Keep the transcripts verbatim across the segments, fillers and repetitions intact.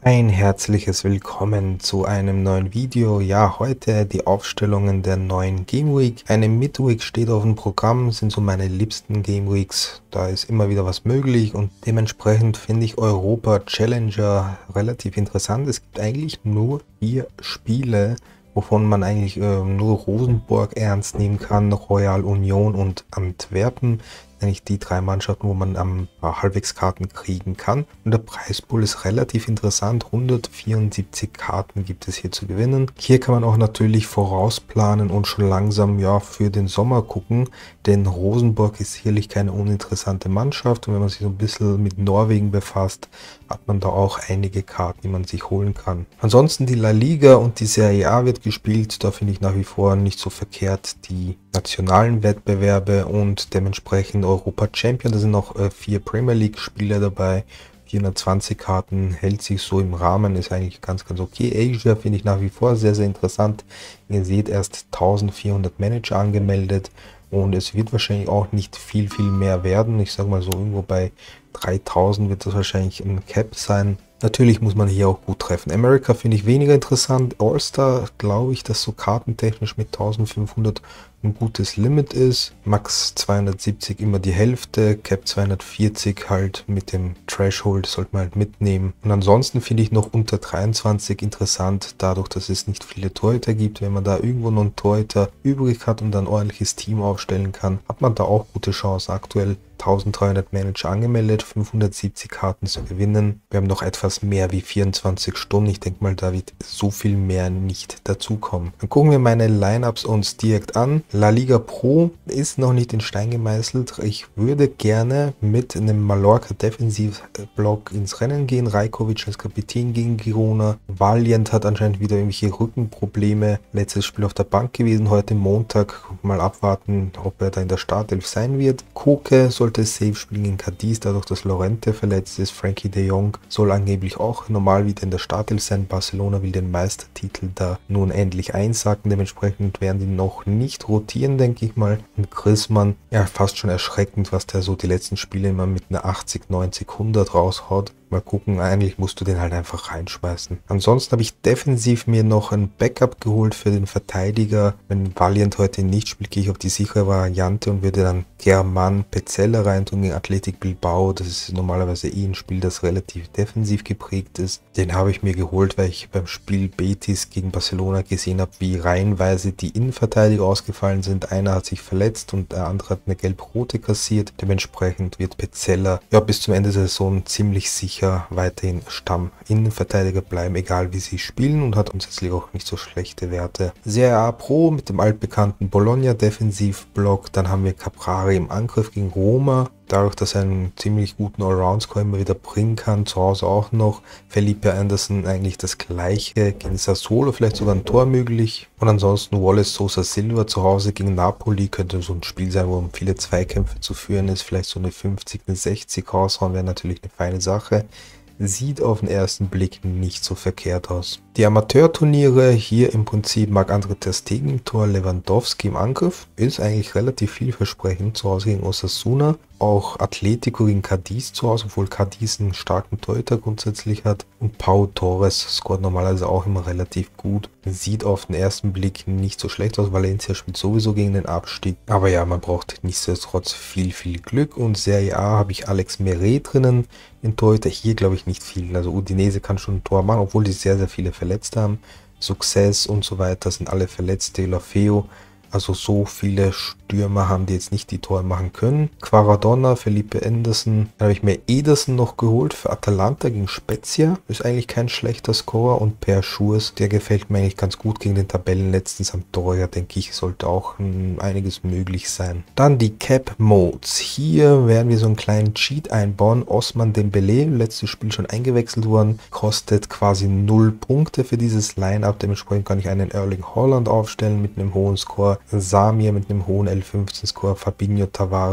Ein herzliches Willkommen zu einem neuen Video. Ja, heute die Aufstellungen der neuen Game Week. Eine Midweek steht auf dem Programm, sind so meine liebsten Game Weeks. Da ist immer wieder was möglich und dementsprechend finde ich Europa Challenger relativ interessant. Es gibt eigentlich nur vier Spiele, wovon man eigentlich äh, nur Rosenborg ernst nehmen kann, Royal Union und Antwerpen. Eigentlich die drei Mannschaften, wo man am äh, halbwegs Karten kriegen kann. Und der Preispool ist relativ interessant. hundertvierundsiebzig Karten gibt es hier zu gewinnen. Hier kann man auch natürlich vorausplanen und schon langsam ja für den Sommer gucken, denn Rosenborg ist sicherlich keine uninteressante Mannschaft. Und wenn man sich so ein bisschen mit Norwegen befasst, hat man da auch einige Karten, die man sich holen kann. Ansonsten die La Liga und die Serie A wird gespielt. Da finde ich nach wie vor nicht so verkehrt die nationalen Wettbewerbe und dementsprechend Europa Champion. Da sind noch äh, vier Premier League Spiele dabei. vierhundertzwanzig Karten hält sich so im Rahmen, ist eigentlich ganz, ganz okay. Asia finde ich nach wie vor sehr, sehr interessant. Ihr seht erst eintausendvierhundert Manager angemeldet und es wird wahrscheinlich auch nicht viel, viel mehr werden. Ich sage mal so irgendwo bei dreitausend wird das wahrscheinlich ein Cap sein. Natürlich muss man hier auch gut treffen. America finde ich weniger interessant. All-Star glaube ich, dass so kartentechnisch mit eintausendfünfhundert ein gutes Limit ist. Max zweihundertsiebzig immer die Hälfte, Cap zweihundertvierzig halt mit dem Threshold sollte man halt mitnehmen. Und ansonsten finde ich noch unter dreiundzwanzig interessant, dadurch, dass es nicht viele Torhüter gibt. Wenn man da irgendwo noch einen Torhüter übrig hat und dann ein ordentliches Team aufstellen kann, hat man da auch gute Chancen. Aktuell eintausenddreihundert Manager angemeldet, fünfhundertsiebzig Karten zu gewinnen. Wir haben noch etwas mehr wie vierundzwanzig Stunden. Ich denke mal, da wird so viel mehr nicht dazukommen. Dann gucken wir meine Lineups uns direkt an. La Liga Pro ist noch nicht in Stein gemeißelt. Ich würde gerne mit einem Mallorca Defensivblock ins Rennen gehen. Rajkovic als Kapitän gegen Girona. Valiant hat anscheinend wieder irgendwelche Rückenprobleme. Letztes Spiel auf der Bank gewesen, heute Montag. Mal abwarten, ob er da in der Startelf sein wird. Koke sollte safe spielen gegen Cadiz, dadurch, dass Lorente verletzt ist. Frankie de Jong soll angeblich auch normal wieder in der Startelf sein. Barcelona will den Meistertitel da nun endlich einsacken. Dementsprechend werden die noch nicht rotieren, denke ich mal. Und Griezmann, ja, fast schon erschreckend, was der so die letzten Spiele immer mit einer achtzig, neunzig, hundert raushaut. Mal gucken, eigentlich musst du den halt einfach reinschmeißen. Ansonsten habe ich defensiv mir noch ein Backup geholt für den Verteidiger. Wenn Valiant heute nicht spielt, gehe ich auf die sichere Variante und würde dann German Pezzella reintun gegen Athletic Bilbao. Das ist normalerweise eh ein Spiel, das relativ defensiv geprägt ist. Den habe ich mir geholt, weil ich beim Spiel Betis gegen Barcelona gesehen habe, wie reihenweise die Innenverteidiger ausgefallen sind. Einer hat sich verletzt und der andere hat eine gelb-rote kassiert. Dementsprechend wird Pezzella ja bis zum Ende der Saison ziemlich sicher weiterhin Stamm-Innenverteidiger bleiben, egal wie sie spielen, und hat grundsätzlich auch nicht so schlechte Werte. Serie A Pro mit dem altbekannten Bologna Defensivblock. Dann haben wir Caprari im Angriff gegen Roma. Dadurch, dass er einen ziemlich guten Allround-Score immer wieder bringen kann, zu Hause auch noch. Felipe Anderson eigentlich das gleiche, gegen Sassuolo vielleicht sogar ein Tor möglich. Und ansonsten Wallace Sosa Silva zu Hause gegen Napoli könnte so ein Spiel sein, wo viele Zweikämpfe zu führen ist. Vielleicht so eine fünfzig, eine sechzig raushauen wäre natürlich eine feine Sache. Sieht auf den ersten Blick nicht so verkehrt aus. Die Amateurturniere, hier im Prinzip Marc-André ter Stegen im Tor, Lewandowski im Angriff, ist eigentlich relativ vielversprechend. Zu Hause gegen Osasuna, auch Atletico gegen Cadiz zu Hause, obwohl Cadiz einen starken Torhüter grundsätzlich hat. Und Pau Torres scoret normalerweise auch immer relativ gut. Sieht auf den ersten Blick nicht so schlecht aus. Valencia spielt sowieso gegen den Abstieg. Aber ja, man braucht nichtsdestotrotz viel, viel Glück. Und Serie A habe ich Alex Meret drinnen. Den Torhüter hier glaube ich nicht viel. Also Udinese kann schon ein Tor machen, obwohl die sehr, sehr viele verletzt haben. Success und so weiter sind alle verletzt. De La Feo. Also so viele Stürmer haben die jetzt nicht die Tore machen können. Quaradonna, Felipe Anderson. Dann habe ich mir Ederson noch geholt für Atalanta gegen Spezia. Ist eigentlich kein schlechter Scorer. Und Per Schurs, der gefällt mir eigentlich ganz gut gegen den Tabellenletzten Sampdoria. Denke ich, sollte auch hm, einiges möglich sein. Dann die Cap Modes. Hier werden wir so einen kleinen Cheat einbauen. Osman Dembele, letztes Spiel schon eingewechselt worden. Kostet quasi null Punkte für dieses Line-Up. Dementsprechend kann ich einen Erling Haaland aufstellen mit einem hohen Score. Samir mit einem hohen L fünfzehn Score, Fabinho, Tavares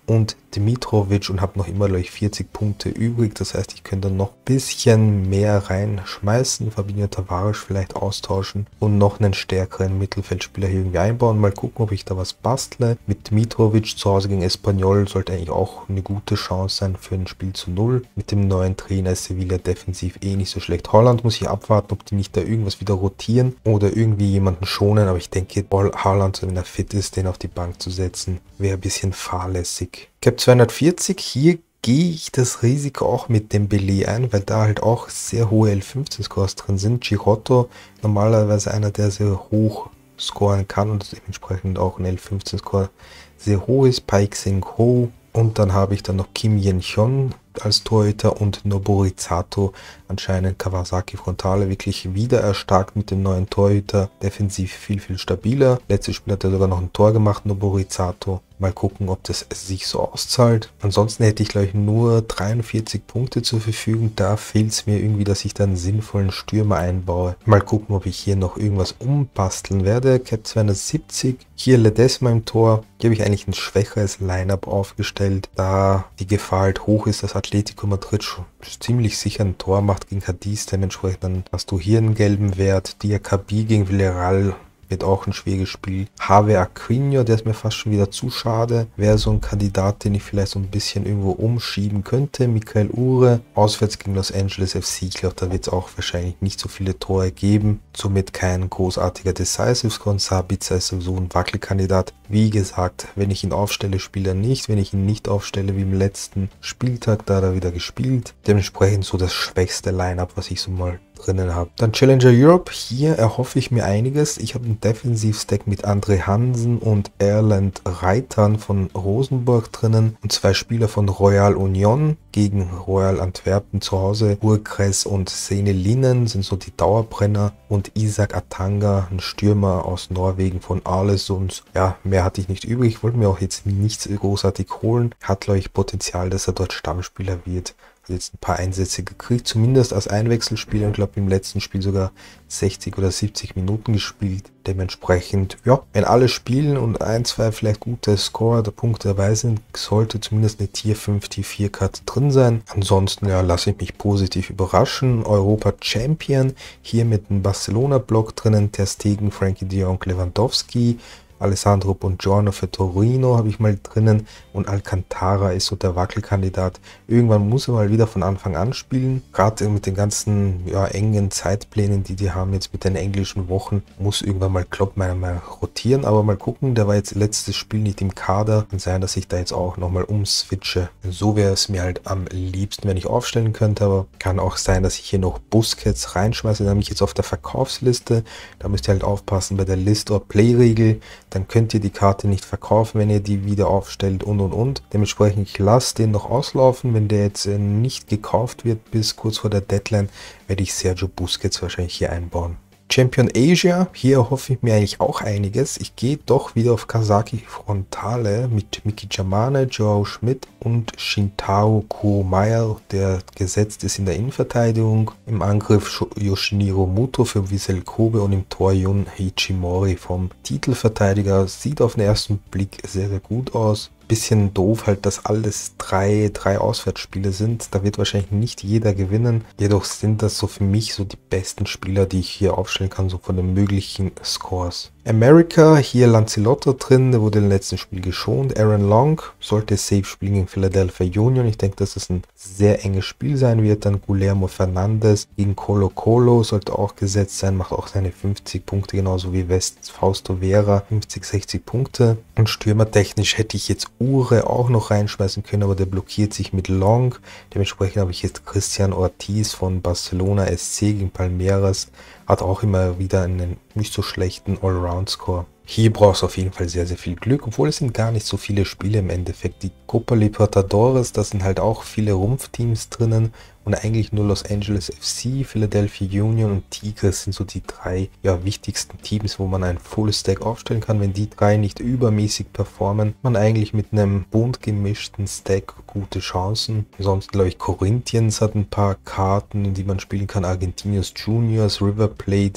und Dimitrovic und habe noch immer gleich vierzig Punkte übrig. Das heißt, ich könnte noch ein bisschen mehr reinschmeißen, Fabinho Tavares vielleicht austauschen und noch einen stärkeren Mittelfeldspieler hier irgendwie einbauen. Mal gucken, ob ich da was bastle. Mit Dimitrovic zu Hause gegen Espanyol sollte eigentlich auch eine gute Chance sein für ein Spiel zu null. Mit dem neuen Trainer ist Sevilla defensiv eh nicht so schlecht. Holland muss ich abwarten, ob die nicht da irgendwas wieder rotieren oder irgendwie jemanden schonen. Aber ich denke, Haaland, wenn er fit ist, den auf die Bank zu setzen, wäre ein bisschen fahrlässig. Cap zweihundertvierzig, hier gehe ich das Risiko auch mit dem Belé ein, weil da halt auch sehr hohe L fünfzehn Scores drin sind. Girotto, normalerweise einer, der sehr hoch scoren kann und dementsprechend auch ein L fünfzehn Score sehr hoch ist. Paik Seng-ho und dann habe ich dann noch Kim Yen-hyun als Torhüter und Noborizato, anscheinend Kawasaki Frontale, wirklich wieder erstarkt mit dem neuen Torhüter, defensiv viel, viel stabiler. Letztes Spiel hat er sogar noch ein Tor gemacht, Noborizato. Mal gucken, ob das sich so auszahlt. Ansonsten hätte ich gleich nur dreiundvierzig Punkte zur Verfügung. Da fehlt es mir irgendwie, dass ich dann einen sinnvollen Stürmer einbaue. Mal gucken, ob ich hier noch irgendwas umbasteln werde. Cap zweihundertsiebzig. Hier Ledesma im Tor. Hier habe ich eigentlich ein schwächeres Line-Up aufgestellt, da die Gefahr halt hoch ist, dass Atletico Madrid schon ziemlich sicher ein Tor macht gegen Cadiz. Dementsprechend dann hast du hier einen gelben Wert. Diakabi gegen Villarreal wird auch ein schwieriges Spiel. Javier Aquino, der ist mir fast schon wieder zu schade. Wäre so ein Kandidat, den ich vielleicht so ein bisschen irgendwo umschieben könnte. Michael Uhre, auswärts gegen Los Angeles F C. Ich glaube, da wird es auch wahrscheinlich nicht so viele Tore geben. Somit kein großartiger Decisive Score. Sabitzer ist sowieso ein Wackelkandidat. Wie gesagt, wenn ich ihn aufstelle, spielt er nicht. Wenn ich ihn nicht aufstelle, wie im letzten Spieltag, da hat er wieder gespielt. Dementsprechend so das schwächste Line-Up, was ich so mal drinnen habe. Dann Challenger Europe, hier erhoffe ich mir einiges. Ich habe einen Defensiv-Stack mit André Hansen und Erland Reitern von Rosenborg drinnen und zwei Spieler von Royal Union gegen Royal Antwerpen zu Hause. Urkres und Sene Linnen sind so die Dauerbrenner und Isaac Atanga, ein Stürmer aus Norwegen von Arlesund. Ja, mehr hatte ich nicht übrig. Ich wollte mir auch jetzt nichts großartig holen. Hat, glaube ich, Potenzial, dass er dort Stammspieler wird. Jetzt ein paar Einsätze gekriegt, zumindest als Einwechselspieler. Ich glaube, im letzten Spiel sogar sechzig oder siebzig Minuten gespielt. Dementsprechend, ja, wenn alle spielen und ein, zwei vielleicht gute Scorer oder Punkte dabei sind, sollte zumindest eine Tier fünf, Tier vier Karte drin sein. Ansonsten, ja, lasse ich mich positiv überraschen. Europa Champion, hier mit einem Barcelona-Block drinnen, Ter Stegen, Frankie de Jong, Lewandowski. Alessandro Buongiorno für Torino habe ich mal drinnen und Alcantara ist so der Wackelkandidat. Irgendwann muss er mal wieder von Anfang an spielen. Gerade mit den ganzen ja, engen Zeitplänen, die die haben jetzt mit den englischen Wochen, muss irgendwann mal Klopp meiner Meinung nach rotieren. Aber mal gucken, der war jetzt letztes Spiel nicht im Kader. Kann sein, dass ich da jetzt auch nochmal umswitche. So wäre es mir halt am liebsten, wenn ich aufstellen könnte. Aber kann auch sein, dass ich hier noch Busquets reinschmeiße. Da habe ich jetzt auf der Verkaufsliste. Da müsst ihr halt aufpassen bei der List-or-Play-Regel. Dann könnt ihr die Karte nicht verkaufen, wenn ihr die wieder aufstellt und und und. Dementsprechend, ich lasse den noch auslaufen. Wenn der jetzt äh, nicht gekauft wird bis kurz vor der Deadline, werde ich Sergio Busquets wahrscheinlich hier einbauen. Champion Asia, hier erhoffe ich mir eigentlich auch einiges. Ich gehe doch wieder auf Kawasaki Frontale mit Miki Jamane, Joao Schmidt und Shintao Kuromaya, der gesetzt ist in der Innenverteidigung. Im Angriff Yoshiniro Muto für Vissel Kobe und im Tor Jun Hichimori vom Titelverteidiger. Sieht auf den ersten Blick sehr, sehr gut aus. Bisschen doof halt, dass alles drei, drei Auswärtsspiele sind. Da wird wahrscheinlich nicht jeder gewinnen. Jedoch sind das so für mich so die besten Spieler, die ich hier aufstellen kann, so von den möglichen Scores. America, hier Lancelotto drin, der wurde im letzten Spiel geschont. Aaron Long sollte safe spielen gegen Philadelphia Union. Ich denke, dass es ein sehr enges Spiel sein wird. Dann Guillermo Fernandes gegen Colo Colo sollte auch gesetzt sein, macht auch seine fünfzig Punkte, genauso wie West Fausto Vera, fünfzig, sechzig Punkte. Und stürmertechnisch hätte ich jetzt Uhre auch noch reinschmeißen können, aber der blockiert sich mit Long. Dementsprechend habe ich jetzt Christian Ortiz von Barcelona S C gegen Palmeiras. Hat auch immer wieder einen nicht so schlechten Allround-Score. Hier brauchst du auf jeden Fall sehr, sehr viel Glück, obwohl es sind gar nicht so viele Spiele im Endeffekt. Die Copa Libertadores, da sind halt auch viele Rumpfteams drinnen und eigentlich nur Los Angeles F C, Philadelphia Union und Tigres sind so die drei ja, wichtigsten Teams, wo man einen Full-Stack aufstellen kann. Wenn die drei nicht übermäßig performen, man eigentlich mit einem bunt gemischten Stack gute Chancen. Ansonsten glaube ich, Corinthians hat ein paar Karten, die man spielen kann. Argentinos Juniors, River Plate,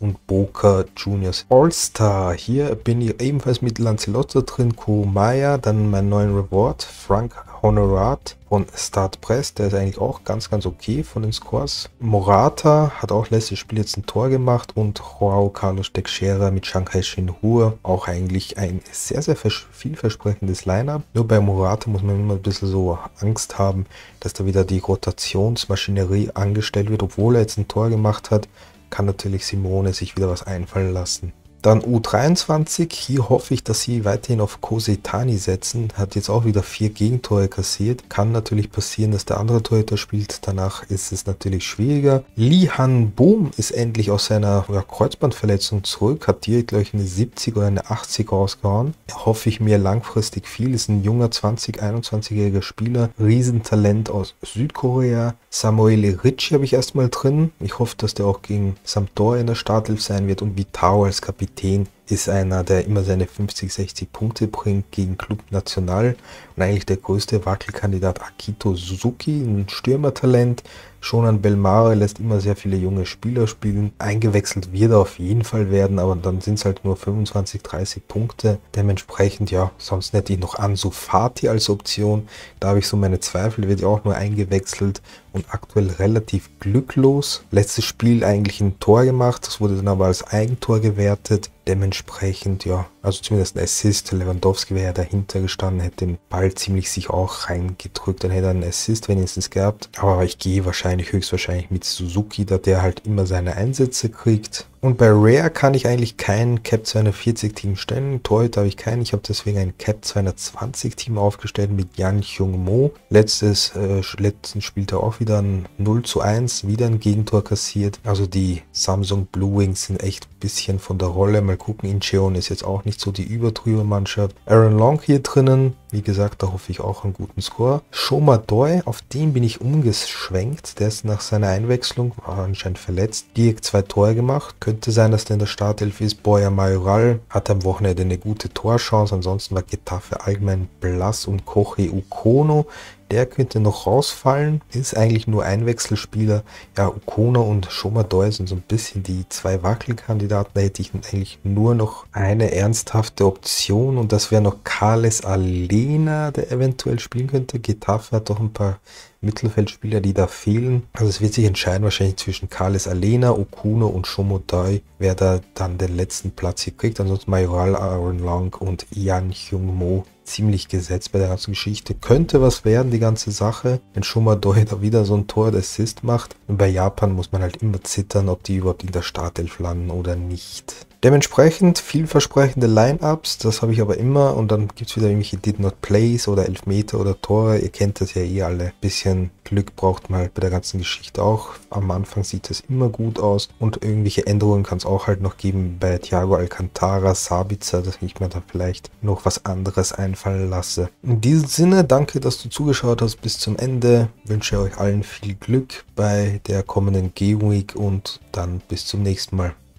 und Boca Juniors. All-Star, hier bin ich ebenfalls mit Lancelotto drin, Kurumaya, dann meinen neuen Reward, Frank Honorat von Start Press, der ist eigentlich auch ganz, ganz okay von den Scores. Morata hat auch letztes Spiel jetzt ein Tor gemacht und Joao Carlos Teixeira mit Shanghai Shenhua, auch eigentlich ein sehr, sehr vielversprechendes Line-Up. Nur bei Morata muss man immer ein bisschen so Angst haben, dass da wieder die Rotationsmaschinerie angestellt wird, obwohl er jetzt ein Tor gemacht hat, kann natürlich Simone sich wieder was einfallen lassen. Dann U dreiundzwanzig, hier hoffe ich, dass sie weiterhin auf Kosetani setzen, hat jetzt auch wieder vier Gegentore kassiert. Kann natürlich passieren, dass der andere Torhüter spielt, danach ist es natürlich schwieriger. Lee Han Boom ist endlich aus seiner ja, Kreuzbandverletzung zurück, hat direkt glaube ich eine siebzig oder eine achtzig rausgehauen. Hoffe ich mir langfristig viel, ist ein junger zwanzig-, einundzwanzigjähriger Spieler, Riesentalent aus Südkorea. Samuel Ricci habe ich erstmal drin, ich hoffe, dass der auch gegen Sampdoria in der Startelf sein wird und Vitao als Kapitän ist einer, der immer seine fünfzig, sechzig Punkte bringt gegen Club Nacional und eigentlich der größte Wackelkandidat Akito Suzuki, ein Stürmertalent. Shonan Bellmare lässt immer sehr viele junge Spieler spielen. Eingewechselt wird er auf jeden Fall werden, aber dann sind es halt nur fünfundzwanzig, dreißig Punkte. Dementsprechend, ja, sonst hätte ich noch Ansu Fati als Option. Da habe ich so meine Zweifel, wird ja auch nur eingewechselt und aktuell relativ glücklos. Letztes Spiel eigentlich ein Tor gemacht, das wurde dann aber als Eigentor gewertet. Dementsprechend, ja, also zumindest ein Assist. Lewandowski wäre ja dahinter gestanden, hätte den Ball ziemlich sich auch reingedrückt, dann hätte er einen Assist wenigstens gehabt. Aber ich gehe wahrscheinlich, höchstwahrscheinlich mit Suzuki, da der halt immer seine Einsätze kriegt. Und bei Rare kann ich eigentlich kein Cap zweihundertvierzig Team stellen. Torhüter habe ich keinen. Ich habe deswegen ein Cap zweihundertzwanzig Team aufgestellt mit Yan Hyung Mo. Letztes, äh, letzten spielt er auch wieder ein null zu eins, wieder ein Gegentor kassiert. Also die Samsung Blue Wings sind echt ein bisschen von der Rolle. Mal gucken, Incheon ist jetzt auch nicht so die übertrüber Mannschaft. Aaron Long hier drinnen. Wie gesagt, da hoffe ich auch einen guten Score. Shoma Doi, auf den bin ich umgeschwenkt. Der ist nach seiner Einwechslung, war anscheinend verletzt, direkt zwei Tore gemacht. Könnte sein, dass der in der Startelf ist. Boya Mayoral hatte am Wochenende eine gute Torchance. Ansonsten war Getafe allgemein blass und Koche Ukono. Der könnte noch rausfallen, ist eigentlich nur Einwechselspieler. Ja, Ukono und Shoma Doi sind so ein bisschen die zwei Wackelkandidaten. Da hätte ich eigentlich nur noch eine ernsthafte Option und das wäre noch Carles Alena, der eventuell spielen könnte. Getafe hat doch ein paar Mittelfeldspieler, die da fehlen. Also es wird sich entscheiden wahrscheinlich zwischen Carles Alena, Okuno und Shoma Doi, wer da dann den letzten Platz hier kriegt. Ansonsten Mayoral, Aaron Long und Yan Hyung Mo ziemlich gesetzt bei der ganzen Geschichte. Könnte was werden, die ganze Sache, wenn Shoma Doi da wieder so ein Tor, der Assist macht. Und bei Japan muss man halt immer zittern, ob die überhaupt in der Startelf landen oder nicht. Dementsprechend vielversprechende Line-Ups, das habe ich aber immer und dann gibt es wieder irgendwelche Did Not Plays oder Elfmeter oder Tore. Ihr kennt das ja eh alle. Bisschen Glück braucht man halt bei der ganzen Geschichte auch. Am Anfang sieht das immer gut aus und irgendwelche Änderungen kann es auch halt noch geben bei Thiago Alcantara, Sabitzer, dass ich mir da vielleicht noch was anderes einfallen lasse. In diesem Sinne, danke, dass du zugeschaut hast bis zum Ende. Wünsche euch allen viel Glück bei der kommenden Game Week und dann bis zum nächsten Mal.